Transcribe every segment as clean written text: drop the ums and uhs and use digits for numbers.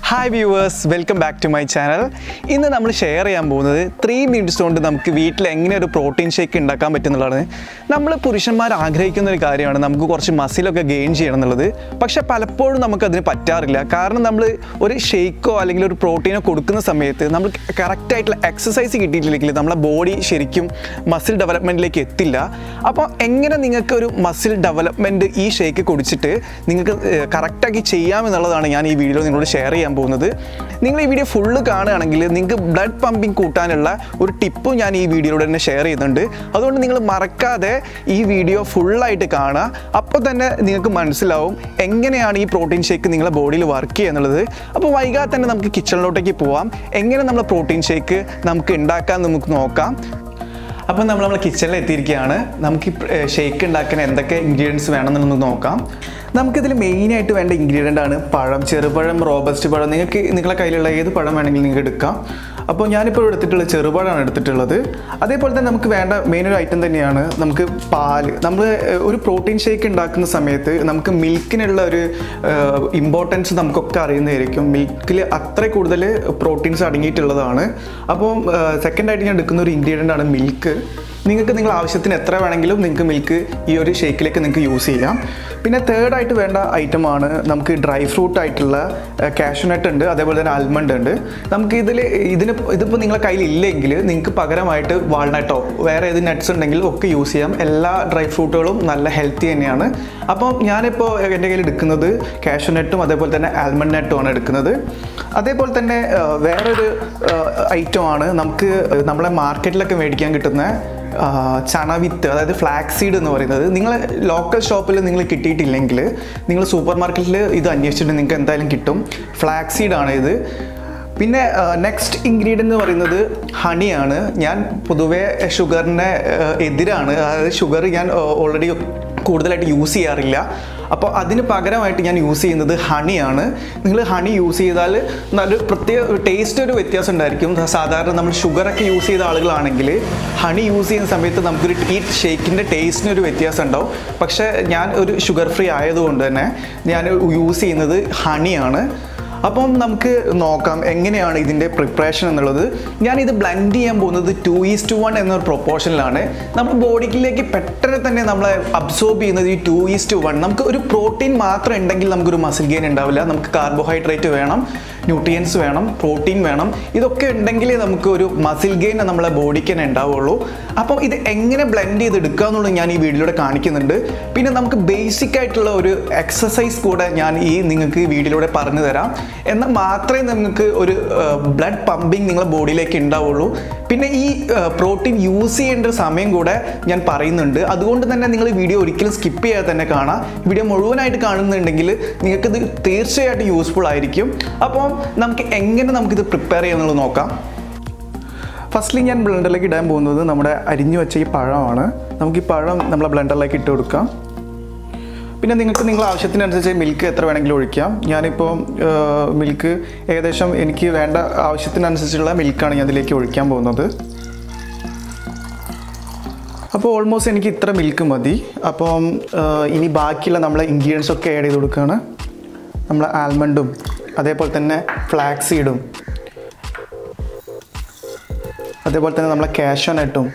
Hi viewers, welcome back to my channel. ഇന്ന് നമ്മൾ share ചെയ്യാൻ പോകുന്നത് 3 minutes കൊണ്ട് നമുക്ക് വീട്ടിൽ എങ്ങനെ ഒരു പ്രോട്ടീൻ ഷേക്ക് ഉണ്ടാക്കാൻ പറ്റുന്നതാണ്. നമ്മൾ പുരുഷന്മാർ ആഗ്രഹിക്കുന്ന ഒരു കാര്യമാണ് നമുക്ക് കുറച്ച് മസിലൊക്കെ ഗെയിൻ ചെയ്യണം എന്നുള്ളത്. പക്ഷേ പലപ്പോഴും നമുക്ക് അതിന് പറ്റാറില്ല. കാരണം നമ്മൾ ഒരു ഷേക്കോ അല്ലെങ്കിൽ ഒരു പ്രോട്ടീനോ കൊടുക്കുന്ന സമയത്ത് നമ്മൾ കറക്റ്റ് ആയിട്ടുള്ള എക്സസൈസ് കിട്ടിയിട്ടില്ലെങ്കിൽ നമ്മുടെ ബോഡി ശരിക്കും മസിൽ ഡെവലപ്മെന്റിലേക്ക് എത്തില്ല. അപ്പോൾ എങ്ങനെ നിങ്ങൾക്ക് ഒരു മസിൽ ഡെവലപ്മെന്റ് ഈ ഷേക്ക് കുടിച്ചിട്ട് നിങ്ങൾക്ക് കറക്റ്റാക്കി ചെയ്യാമെന്നുള്ളതാണ് ഞാൻ ഈ വീഡിയോയിൽ നിങ്ങളോട് ഷെയർ ചെയ്യാൻ പോകുന്നത്. നിങ്ങൾ ഈ വീഡിയോ ഫുള്ള് കാണുകയാണെങ്കിൽ നിങ്ങൾക്ക് ബ്ലഡ് പമ്പിങ് കൂട്ടാനുള്ള ഒരു ടിപ്പും ഞാൻ ഈ വീഡിയോയിലൂടെ തന്നെ ഷെയർ ചെയ്യുന്നുണ്ട്. അതുകൊണ്ട് നിങ്ങൾ മറക്കാതെ ഈ വീഡിയോ ഫുള്ളായിട്ട് കാണുക. അപ്പോൾ തന്നെ നിങ്ങൾക്ക് മനസ്സിലാവും എങ്ങനെയാണ് ഈ പ്രോട്ടീൻ ഷേക്ക് നിങ്ങളുടെ ബോഡിയിൽ വർക്ക് ചെയ്യുക എന്നുള്ളത്. അപ്പോൾ വൈകാതെ തന്നെ നമുക്ക് കിച്ചണിലോട്ടേക്ക് പോവാം. എങ്ങനെ നമ്മൾ പ്രോട്ടീൻ ഷേക്ക് നമുക്ക് ഉണ്ടാക്കാൻ നമുക്ക് നോക്കാം. അപ്പോൾ നമ്മൾ കിച്ചണിൽ എത്തിയിരിക്കുകയാണ്. നമുക്ക് ഷേക്ക് ഉണ്ടാക്കാൻ എന്തൊക്കെ ഇൻഗ്രീഡിയൻസ് വേണമെന്നുള്ളത് നോക്കാം. നമുക്കിതിൽ മെയിനായിട്ട് വേണ്ട ഇൻഗ്രീഡിയൻ്റ് ആണ് പഴം, ചെറുപഴം, റോബസ്റ്റ് പഴം. നിങ്ങൾക്ക് നിങ്ങളുടെ കയ്യിലുള്ള ഏത് പഴം വേണമെങ്കിലും നിങ്ങൾക്ക് എടുക്കാം. അപ്പോൾ ഞാനിപ്പോൾ എടുത്തിട്ടുള്ളത് ചെറുപഴമാണ് എടുത്തിട്ടുള്ളത്. അതേപോലെ തന്നെ നമുക്ക് വേണ്ട മെയിനൊരു ഐറ്റം തന്നെയാണ് നമുക്ക് പാല്. നമ്മൾ ഒരു പ്രോട്ടീൻ ഷേക്ക് ഉണ്ടാക്കുന്ന സമയത്ത് നമുക്ക് മിൽക്കിനുള്ള ഒരു ഇമ്പോർട്ടൻസ് നമുക്കൊക്കെ അറിയുന്നതായിരിക്കും. മിൽക്കിൽ അത്ര കൂടുതൽ പ്രോട്ടീൻസ് അടങ്ങിയിട്ടുള്ളതാണ്. അപ്പോൾ സെക്കൻഡായിട്ട് ഞാൻ എടുക്കുന്ന ഒരു ഇൻഗ്രീഡിയൻ്റ് ആണ് മിൽക്ക്. നിങ്ങൾക്ക് നിങ്ങളുടെ ആവശ്യത്തിന് എത്ര വേണമെങ്കിലും നിങ്ങൾക്ക് മിൽക്ക് ഈ ഒരു ഷേക്കിലേക്ക് നിങ്ങൾക്ക് യൂസ് ചെയ്യാം. പിന്നെ തേർഡായിട്ട് വേണ്ട ഐറ്റമാണ് നമുക്ക് ഡ്രൈ ഫ്രൂട്ട് ആയിട്ടുള്ള കാഷ്യൂനട്ട് ഉണ്ട്, അതേപോലെ തന്നെ ആൽമണ്ട് ഉണ്ട്. നമുക്ക് ഇതിപ്പോൾ നിങ്ങളുടെ കയ്യിൽ ഇല്ലെങ്കിൽ നിങ്ങൾക്ക് പകരമായിട്ട് വാൾനട്ടോ വേറെ ഏത് നട്ട്സ് ഉണ്ടെങ്കിൽ ഒക്കെ യൂസ് ചെയ്യാം. എല്ലാ ഡ്രൈ ഫ്രൂട്ടുകളും നല്ല ഹെൽത്തി തന്നെയാണ്. അപ്പോൾ ഞാനിപ്പോൾ എൻ്റെ കയ്യിൽ എടുക്കുന്നത് കാഷ്യൂനട്ടും അതേപോലെ തന്നെ ആൽമണ്ട് നട്ടുമാണ് എടുക്കുന്നത്. അതേപോലെ തന്നെ വേറൊരു ഐറ്റമാണ് നമുക്ക് നമ്മളെ മാർക്കറ്റിലൊക്കെ മേടിക്കാൻ കിട്ടുന്ന ചണവിത്ത്, അതായത് ഫ്ലാക്സ് സീഡ് എന്ന് പറയുന്നത്. നിങ്ങൾ ലോക്കൽ ഷോപ്പിൽ നിങ്ങൾ കിട്ടിയിട്ടില്ലെങ്കിൽ നിങ്ങൾ സൂപ്പർ മാർക്കറ്റിൽ ഇത് അന്വേഷിച്ചിട്ട് നിങ്ങൾക്ക് എന്തായാലും കിട്ടും. ഫ്ലാക്സ് സീഡാണ് ഇത്. പിന്നെ നെക്സ്റ്റ് ഇൻഗ്രീഡിയൻ്റ് എന്ന് പറയുന്നത് ഹണിയാണ്. ഞാൻ പൊതുവേ ഷുഗറിന് എതിരാണ്. അതായത് ഷുഗർ ഞാൻ ഓൾറെഡി കൂടുതലായിട്ട് യൂസ് ചെയ്യാറില്ല. അപ്പോൾ അതിന് പകരമായിട്ട് ഞാൻ യൂസ് ചെയ്യുന്നത് ഹണിയാണ്. നിങ്ങൾ ഹണി യൂസ് ചെയ്താൽ നല്ലൊരു പ്രത്യേക ടേസ്റ്റ് ഒരു വ്യത്യാസം ഉണ്ടായിരിക്കും. സാധാരണ നമ്മൾ ഷുഗറൊക്കെ യൂസ് ചെയ്ത ആളുകളാണെങ്കിൽ ഹണി യൂസ് ചെയ്യുന്ന സമയത്ത് നമുക്കൊരു ഈ ഷേക്കിൻ്റെ ടേസ്റ്റിനൊരു വ്യത്യാസം ഉണ്ടാവും. പക്ഷേ ഞാൻ ഒരു ഷുഗർ ഫ്രീ ആയതുകൊണ്ട് തന്നെ ഞാൻ യൂസ് ചെയ്യുന്നത് ഹണിയാണ്. അപ്പം നമുക്ക് നോക്കാം എങ്ങനെയാണ് ഇതിൻ്റെ പ്രിപ്പറേഷൻ എന്നുള്ളത്. ഞാനിത് ബ്ലെൻഡ് ചെയ്യാൻ പോകുന്നത് 2:1 എന്നൊരു പ്രൊപ്പോർഷനിലാണ്. നമ്മുടെ ബോഡിയിലേക്ക് പെട്ടെന്ന് തന്നെ നമ്മളെ അബ്സോർബ് ചെയ്യുന്നത് ഈ 2:1. നമുക്ക് ഒരു പ്രോട്ടീൻ മാത്രം ഉണ്ടെങ്കിൽ നമുക്കൊരു മസിൽ ഗെയിൻ ഉണ്ടാവില്ല. നമുക്ക് കാർബോഹൈഡ്രേറ്റ് വേണം, ന്യൂട്രിയൻസ് വേണം, പ്രോട്ടീൻ വേണം. ഇതൊക്കെ ഉണ്ടെങ്കിലേ നമുക്ക് ഒരു മസിൽ ഗെയിൻ നമ്മളെ ബോഡിക്ക് തന്നെ ഉണ്ടാവുള്ളൂ. അപ്പം ഇത് എങ്ങനെ ബ്ലെൻഡ് ചെയ്തെടുക്കുക എന്നുള്ളത് ഞാൻ ഈ വീഡിയോയിലൂടെ കാണിക്കുന്നുണ്ട്. പിന്നെ നമുക്ക് ബേസിക് ആയിട്ടുള്ള ഒരു എക്സസൈസ് കൂടെ ഞാൻ നിങ്ങൾക്ക് ഈ വീഡിയോയിലൂടെ പറഞ്ഞു തരാം. എന്നാൽ മാത്രമേ നിങ്ങൾക്ക് ഒരു ബ്ലഡ് പമ്പിങ് നിങ്ങളുടെ ബോഡിയിലേക്ക് ഉണ്ടാവുള്ളൂ. പിന്നെ ഈ പ്രോട്ടീൻ യൂസ് ചെയ്യേണ്ട ഒരു സമയം കൂടെ ഞാൻ പറയുന്നുണ്ട്. അതുകൊണ്ട് തന്നെ നിങ്ങൾ വീഡിയോ ഒരിക്കലും സ്കിപ്പ് ചെയ്യാതെ തന്നെ കാണാം. വീഡിയോ മുഴുവനായിട്ട് കാണുന്നുണ്ടെങ്കിൽ നിങ്ങൾക്കിത് തീർച്ചയായിട്ടും യൂസ്ഫുൾ ആയിരിക്കും. അപ്പം നമുക്കിത് പ്രിപ്പയർ ചെയ്യാമെന്നുള്ളത് നോക്കാം. ഫസ്റ്റ്ലി ഞാൻ ബ്ലെൻഡറിലേക്ക് ഇടാൻ പോകുന്നത് നമ്മുടെ അരിഞ്ഞു വെച്ച ഈ പഴമാണ്. നമുക്ക് ഈ പഴം നമ്മളെ ബ്ലെൻഡറിലേക്ക് ഇട്ട് കൊടുക്കാം. പിന്നെ നിങ്ങളുടെ ആവശ്യത്തിനനുസരിച്ച് മിൽക്ക് എത്ര വേണമെങ്കിലും ഒഴിക്കാം. ഞാനിപ്പോൾ മിൽക്ക് ഏകദേശം എനിക്ക് വേണ്ട ആവശ്യത്തിനനുസരിച്ചുള്ള മിൽക്കാണ് ഞാൻ ഇതിലേക്ക് ഒഴിക്കാൻ പോകുന്നത്. അപ്പോൾ ഓൾമോസ്റ്റ് എനിക്ക് ഇത്ര മിൽക്ക് മതി. അപ്പം ഇനി ബാക്കിയുള്ള നമ്മളെ ഇൻഗ്രീഡിയൻസ് ഒക്കെ ആഡ് ചെയ്ത് കൊടുക്കുകയാണ്. നമ്മളെ ആൽമണ്ടും അതേപോലെ തന്നെ ഫ്ലാക്സ് സീഡും അതേപോലെ തന്നെ നമ്മളെ കാഷ്യൂനട്ടും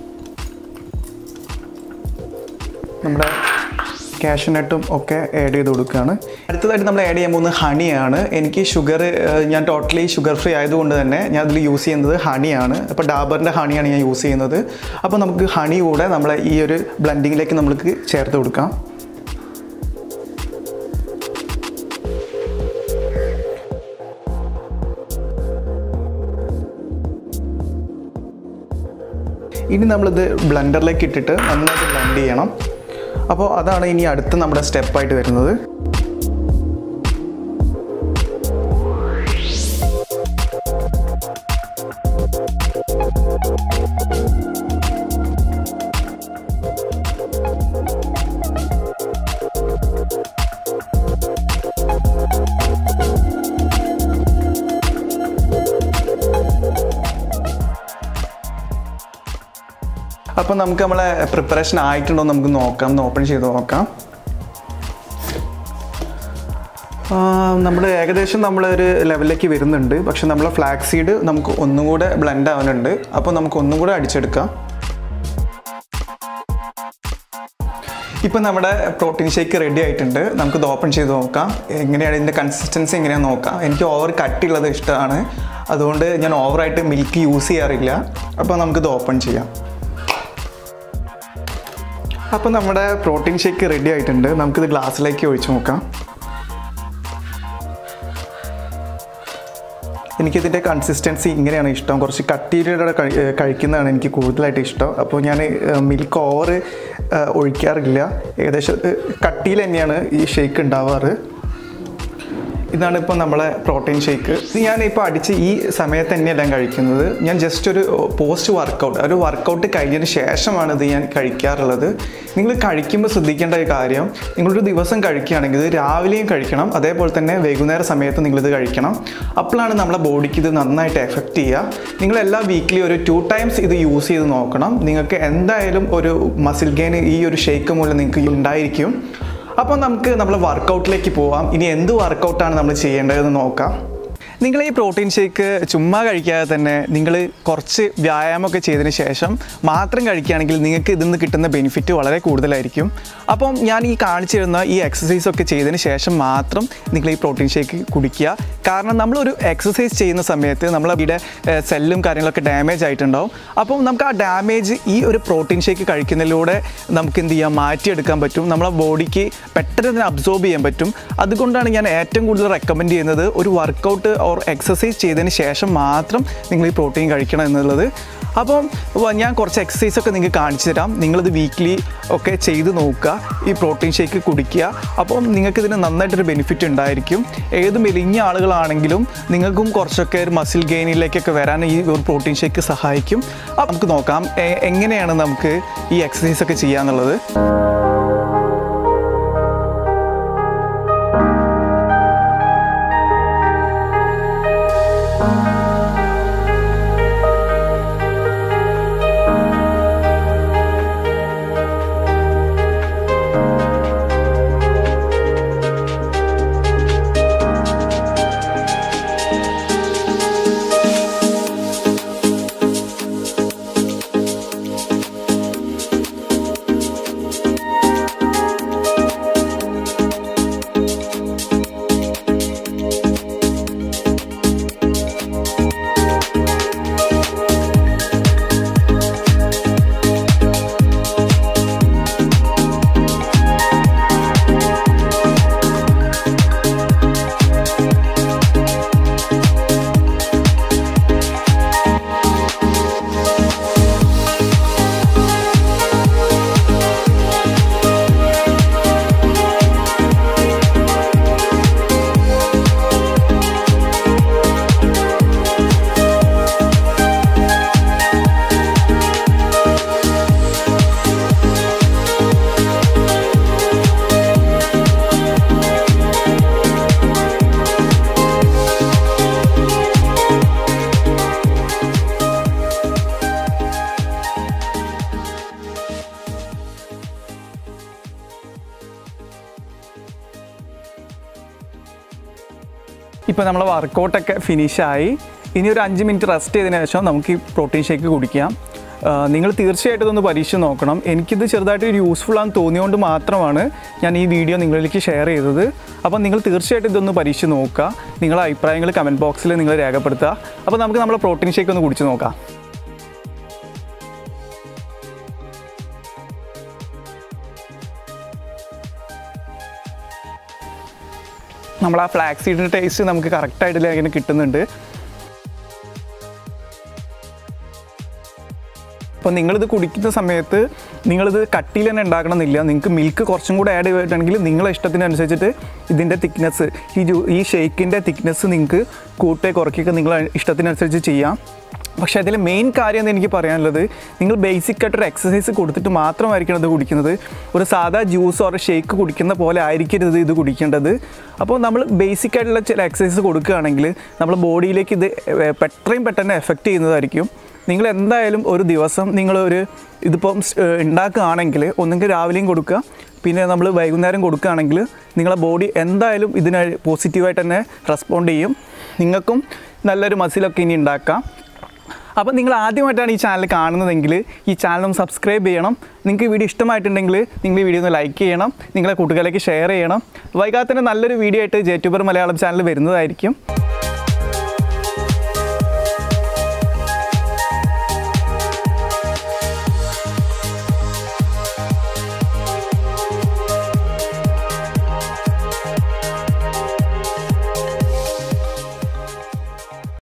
ഒക്കെ ആഡ് ചെയ്ത് കൊടുക്കുകയാണ്. അടുത്തതായിട്ട് നമ്മൾ ആഡ് ചെയ്യാൻ പോകുന്നത് ഹണിയാണ്. എനിക്ക് ഞാൻ ടോട്ടലി ഷുഗർ ഫ്രീ ആയതുകൊണ്ട് തന്നെ ഞാൻ അതിൽ യൂസ് ചെയ്യുന്നത് ഹണിയാണ്. അപ്പോൾ ഡാബറിൻ്റെ ഹണിയാണ് ഞാൻ യൂസ് ചെയ്യുന്നത്. അപ്പോൾ നമുക്ക് ഹണി കൂടെ നമ്മളെ ഈ ഒരു ബ്ലെൻഡിങ്ങിലേക്ക് നമുക്ക് ചേർത്ത് കൊടുക്കാം. ഇനി നമ്മളിത് ബ്ലെൻഡറിലേക്ക് ഇട്ടിട്ട് നന്നായിട്ട് ബ്ലെൻഡ് ചെയ്യണം. അപ്പോൾ അതാണ് ഇനി അടുത്ത നമ്മുടെ സ്റ്റെപ്പായിട്ട് വരുന്നത്. അപ്പോൾ നമുക്ക് നമ്മളെ പ്രിപ്പറേഷൻ ആയിട്ടുണ്ടോ നമുക്ക് നോക്കാം. ഓപ്പൺ ചെയ്ത് നോക്കാം. നമ്മൾ ഏകദേശം നമ്മളൊരു ലെവലിലേക്ക് വരുന്നുണ്ട്. പക്ഷെ നമ്മളെ ഫ്ലാക്സ് സീഡ് നമുക്ക് ഒന്നും കൂടെ ബ്ലെൻഡ് ആവാനുണ്ട്. അപ്പോൾ നമുക്ക് ഒന്നും കൂടെ അടിച്ചെടുക്കാം. ഇപ്പോൾ നമ്മുടെ പ്രോട്ടീൻ ഷേക്ക് റെഡി ആയിട്ടുണ്ട്. നമുക്കിത് ഓപ്പൺ ചെയ്ത് നോക്കാം. എങ്ങനെയാണ് ഇതിൻ്റെ കൺസിസ്റ്റൻസി എങ്ങനെയാണെന്ന് നോക്കാം. എനിക്ക് ഓവർ കട്ടിയുള്ളത് ഇഷ്ടമാണ്, അതുകൊണ്ട് ഞാൻ ഓവറായിട്ട് മിൽക്ക് യൂസ് ചെയ്യാറില്ല. അപ്പോൾ നമുക്കിത് ഓപ്പൺ ചെയ്യാം. അപ്പോൾ നമ്മുടെ പ്രോട്ടീൻ ഷേക്ക് റെഡി ആയിട്ടുണ്ട്. നമുക്കിത് ഗ്ലാസ്സിലേക്ക് ഒഴിച്ച് നോക്കാം. എനിക്കിതിൻ്റെ കൺസിസ്റ്റൻസി ഇങ്ങനെയാണ് ഇഷ്ടം. കുറച്ച് കട്ടിയിലൂടെ കഴിക്കുന്നതാണ് എനിക്ക് കൂടുതലായിട്ട് ഇഷ്ടം. അപ്പോൾ ഞാൻ മിൽക്ക് ഓവർ ഒഴിക്കാറില്ല. ഏകദേശം കട്ടിയിൽ തന്നെയാണ് ഈ ഷേക്ക് ഉണ്ടാവാറ്. ഇതാണ് ഇപ്പോൾ നമ്മളെ പ്രോട്ടീൻ ഷേക്ക്. ഇത് ഞാനിപ്പോൾ അടിച്ച് ഈ സമയത്ത് തന്നെയല്ല കഴിക്കുന്നത്. ഞാൻ ജസ്റ്റ് ഒരു പോസ്റ്റ് വർക്കൗട്ട് കഴിഞ്ഞതിന് ശേഷമാണ് ഇത് ഞാൻ കഴിക്കാറുള്ളത്. നിങ്ങൾ കഴിക്കുമ്പോൾ ശ്രദ്ധിക്കേണ്ട ഒരു കാര്യം, നിങ്ങളൊരു ദിവസം കഴിക്കുകയാണെങ്കിൽ ഇത് രാവിലെയും കഴിക്കണം, അതേപോലെ തന്നെ വൈകുന്നേര സമയത്ത് നിങ്ങളിത് കഴിക്കണം. അപ്പോഴാണ് നമ്മളെ ബോഡിക്ക് ഇത് നന്നായിട്ട് എഫക്റ്റ് ചെയ്യുക. നിങ്ങളെല്ലാ വീക്കിലി ഒരു 2 ടൈംസ് ഇത് യൂസ് ചെയ്ത് നോക്കണം. നിങ്ങൾക്ക് എന്തായാലും ഒരു മസിൽ ഗെയിൻ ഈ ഒരു ഷേക്ക് മൂലം നിങ്ങൾക്ക് ഉണ്ടായിരിക്കും. അപ്പോൾ നമുക്ക് നമ്മൾ വർക്കൗട്ടിലേക്ക് പോവാം. ഇനി എന്ത് വർക്കൗട്ടാണ് നമ്മൾ ചെയ്യേണ്ടതെന്ന് നോക്കാം. നിങ്ങൾ ഈ പ്രോട്ടീൻ ഷേക്ക് ചുമ്മാ കഴിക്കാതെ തന്നെ നിങ്ങൾ കുറച്ച് വ്യായാമമൊക്കെ ചെയ്തതിന് ശേഷം മാത്രം കഴിക്കുകയാണെങ്കിൽ നിങ്ങൾക്ക് ഇതിൽ നിന്ന് കിട്ടുന്ന ബെനിഫിറ്റ് വളരെ കൂടുതലായിരിക്കും. അപ്പം ഞാൻ ഈ കാണിച്ചു തരുന്ന ഈ എക്സസൈസൊക്കെ ചെയ്തതിന് ശേഷം മാത്രം നിങ്ങൾ ഈ പ്രോട്ടീൻ ഷേക്ക് കുടിക്കുക. കാരണം നമ്മളൊരു എക്സസൈസ് ചെയ്യുന്ന സമയത്ത് നമ്മളവിടെ സെല്ലും കാര്യങ്ങളൊക്കെ ഡാമേജ് ആയിട്ടുണ്ടാവും. അപ്പം നമുക്ക് ആ ഡാമേജ് ഈ ഒരു പ്രോട്ടീൻ ഷേക്ക് കഴിക്കുന്നതിലൂടെ നമുക്ക് എന്ത് ചെയ്യാം, മാറ്റിയെടുക്കാൻ പറ്റും. നമ്മളെ ബോഡിക്ക് പെട്ടെന്ന് അതിനെ അബ്സോർബ് ചെയ്യാൻ പറ്റും. അതുകൊണ്ടാണ് ഞാൻ ഏറ്റവും കൂടുതൽ റെക്കമെൻഡ് ചെയ്യുന്നത് ഒരു വർക്കൗട്ട് ഓർ എക്സസൈസ് ചെയ്തതിന് ശേഷം മാത്രം നിങ്ങൾ ഈ പ്രോട്ടീൻ കഴിക്കണം എന്നുള്ളത്. അപ്പം ഞാൻ കുറച്ച് എക്സസൈസൊക്കെ നിങ്ങൾക്ക് കാണിച്ചു തരാം. നിങ്ങളിത് വീക്ക്ലി ഒക്കെ ചെയ്ത് നോക്കുക, ഈ പ്രോട്ടീൻ ഷേക്ക് കുടിക്കുക. അപ്പം നിങ്ങൾക്കിതിന് നന്നായിട്ടൊരു ബെനിഫിറ്റ് ഉണ്ടായിരിക്കും. ഏത് മെലിഞ്ഞ ആളുകളാണെങ്കിലും നിങ്ങൾക്കും കുറച്ചൊക്കെ ഒരു മസിൽ ഗെയിനിലേക്കൊക്കെ വരാൻ ഈ ഒരു പ്രോട്ടീൻ ഷേക്ക് സഹായിക്കും. അപ്പം നമുക്ക് നോക്കാം എങ്ങനെയാണ് നമുക്ക് ഈ എക്സസൈസൊക്കെ ചെയ്യാന്നുള്ളത്. ഇപ്പോൾ നമ്മൾ വർക്കൗട്ടൊക്കെ ഫിനിഷായി. ഇനി ഒരു 5 മിനിറ്റ് റെസ്റ്റ് ചെയ്തതിന് ശേഷം നമുക്ക് ഈ പ്രോട്ടീൻ ഷേക്ക് കുടിക്കാം. നിങ്ങൾ തീർച്ചയായിട്ടും ഇതൊന്ന് പരീക്ഷിച്ച് നോക്കണം. എനിക്കിത് ചെറുതായിട്ട് ഒരു യൂസ്ഫുൾ ആണെന്ന് തോന്നിയതുകൊണ്ട് മാത്രമാണ് ഞാൻ ഈ വീഡിയോ നിങ്ങളിലേക്ക് ഷെയർ ചെയ്തത്. അപ്പോൾ നിങ്ങൾ തീർച്ചയായിട്ടും ഇതൊന്ന് പരീക്ഷിച്ച് നോക്കുക. നിങ്ങളുടെ അഭിപ്രായങ്ങൾ കമൻറ്റ് ബോക്സിൽ നിങ്ങൾ രേഖപ്പെടുത്തുക. അപ്പോൾ നമുക്ക് നമ്മുടെ പ്രോട്ടീൻ ഷേക്ക് ഒന്ന് കുടിച്ച് നോക്കാം. നമ്മൾ ആ ഫ്ലാക്സ് സീഡിൻ്റെ ടേസ്റ്റ് നമുക്ക് കറക്റ്റായിട്ട് ഇങ്ങനെ കിട്ടുന്നുണ്ട്. അപ്പോൾ നിങ്ങളിത് കുടിക്കുന്ന സമയത്ത് നിങ്ങളിത് കട്ടിയിൽ തന്നെ ഉണ്ടാക്കണമെന്നില്ല. നിങ്ങൾക്ക് മിൽക്ക് കുറച്ചും കൂടെ ആഡ് ചെയ്തിട്ടുണ്ടെങ്കിൽ നിങ്ങളെ ഇഷ്ടത്തിനനുസരിച്ചിട്ട് ഇതിൻ്റെ തിക്നെസ് ഈ ഷേക്കിൻ്റെ തിക്നെസ് നിങ്ങൾക്ക് കൂട്ടുകയോ കുറയ്ക്കുകയൊക്കെ നിങ്ങളെ ഇഷ്ടത്തിനനുസരിച്ച് ചെയ്യാം. പക്ഷേ അതിൽ മെയിൻ കാര്യം എന്ന് എനിക്ക് പറയാനുള്ളത്, നിങ്ങൾ ബേസിക്കായിട്ടൊരു എക്സസൈസ് കൊടുത്തിട്ട് മാത്രമായിരിക്കണം ഇത് കുടിക്കുന്നത്. ഒരു സാധാ ജ്യൂസ് ഓർ ഷേക്ക് കുടിക്കുന്ന പോലെ ആയിരിക്കരുത് ഇത് കുടിക്കേണ്ടത്. അപ്പോൾ നമ്മൾ ബേസിക്കായിട്ടുള്ള ചില എക്സസൈസ് കൊടുക്കുകയാണെങ്കിൽ നമ്മുടെ ബോഡിയിലേക്ക് ഇത് എത്രയും പെട്ടെന്ന് എഫക്റ്റ് ചെയ്യുന്നതായിരിക്കും. നിങ്ങൾ എന്തായാലും ഒരു ദിവസം നിങ്ങളൊരു ഇതിപ്പം ഉണ്ടാക്കുകയാണെങ്കിൽ ഒന്നെങ്കിൽ രാവിലെയും കൊടുക്കുക, പിന്നെ നമ്മൾ വൈകുന്നേരം കൊടുക്കുകയാണെങ്കിൽ നിങ്ങളെ ബോഡി എന്തായാലും ഇതിന് പോസിറ്റീവായിട്ട് തന്നെ റെസ്പോണ്ട് ചെയ്യും. നിങ്ങൾക്കും നല്ലൊരു മസിലൊക്കെ ഇനി ഉണ്ടാക്കാം. അപ്പോൾ നിങ്ങൾ ആദ്യമായിട്ടാണ് ഈ ചാനൽ കാണുന്നതെങ്കിൽ ഈ ചാനൽ സബ്സ്ക്രൈബ് ചെയ്യണം. നിങ്ങൾക്ക് ഈ വീഡിയോ ഇഷ്ടമായിട്ടുണ്ടെങ്കിൽ നിങ്ങൾ ഈ വീഡിയോ ഒന്ന് ലൈക്ക് ചെയ്യണം, നിങ്ങളെ കൂട്ടുകാരിലേക്ക് ഷെയർ ചെയ്യണം. വൈകാതെ തന്നെ നല്ലൊരു വീഡിയോ ആയിട്ട് ജെ ട്യൂബർ മലയാളം ചാനൽ വരുന്നതായിരിക്കും.